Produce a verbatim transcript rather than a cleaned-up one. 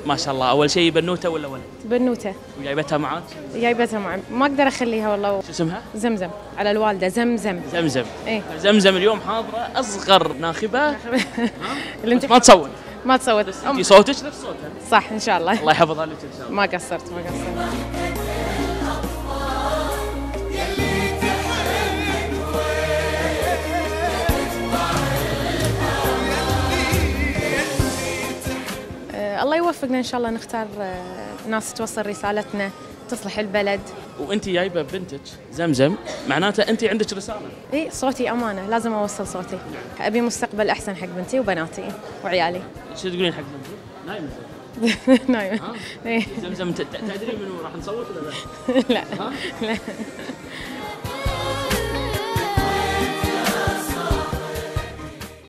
ما شاء الله. اول شيء بنوته ولا ولد؟ بنوته. وجايبتها معاك؟ جايبتها معي، ما اقدر اخليها والله. شو اسمها؟ زمزم، على الوالده زمزم. زمزم. ايه زمزم اليوم حاضره اصغر ناخبه. اللي انت ما تصوت. ما تصوت. انت صوتك نفس صوتها. صح ان شاء الله. الله يحفظها لك ان شاء الله. ما قصرت ما قصرت. الله يوفقنا إن شاء الله، نختار ناس توصل رسالتنا، تصلح البلد. وأنت جايبة بنتك زمزم، معناته أنت عندك رسالة. إي صوتي أمانة، لازم أوصل صوتي. أبي مستقبل أحسن حق بنتي وبناتي وعيالي. شو تقولين حق بنتي؟ نايمة. نايمة. زمزم تدري منو راح نصوت ولا لا؟ لا. لا.